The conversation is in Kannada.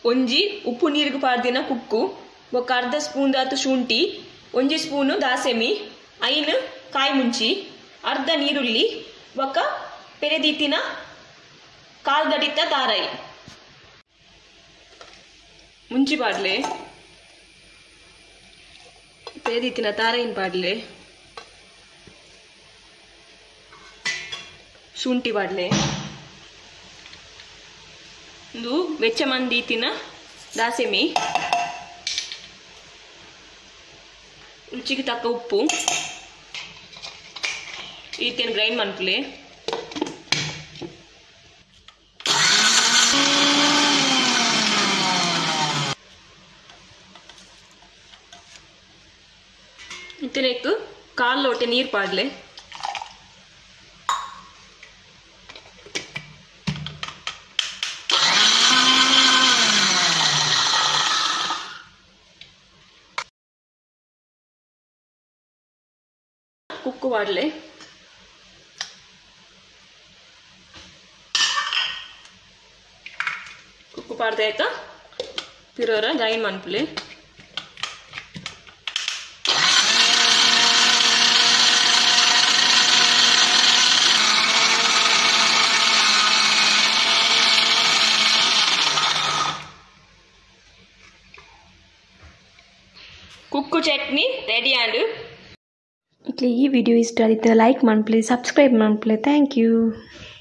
ಒಂಜಿ ಉಪ್ಪು ನೀರಿಗೆ ಪಾಡ್ದಿನ ಕುಕ್ಕು ಬೊಕ್ಕ ಅರ್ಧ ಸ್ಪೂನ್ ದಾತು ಶುಂಠಿ ಒಂಜಿ ಸ್ಪೂನು ದಾಸೆಮಿ ಐನು ಕಾಯಿ ಮುಂಚಿ ಅರ್ಧ ನೀರುಳ್ಳಿ ಬೊಕ್ಕ ಪೆರೆದೀತಿನ ಕಾಲ್ಗಡಿತ ತಾರಾಯಿ ಮುಂಚಿ ಪಾಡ್ಲೆ ಪೆರೆದೀತಿನ ತಾರಾಯಿನ ಪಾಡ್ಲೆ ಶುಂಠಿ ಪಾಡ್ಲೆ ಇದು ವೆಚ್ಚ ಮಂದೀತಿನ ದಾಸೆಮಿ ರುಚಿಗೆ ತಕ್ಕ ಉಪ್ಪು ಈತೇನು ಗ್ರೈಂಡ್ ಮಾಡ್ಕೊಳ್ಳಿ ಇತನೇಕು ಕಾಲು ಲೋಟೆ ನೀರು ಪಾಡ್ಲೆ ಕುಕ್ಕು ಪಾಡ್ಲೆ ಕುಕ್ಕು ಪಾಡ್ದಾಯ್ತ ಪಿರೋರ ಗ್ರೈಂಡ್ ಮಾಡ್ಕೊಳ್ಳಿ ಕುಕ್ಕು ಚಟ್ನಿ ರೆಡಿ ಆಂಡ್ ಈ ವಿಡಿಯೋ ಇಷ್ಟ ಆಯಿತು ಲೈಕ್ ಮಾಡಿ ಸಬ್ಸ್ಕ್ರೈಬ್ ಮಾಡಿ ಥ್ಯಾಂಕ್ ಯು.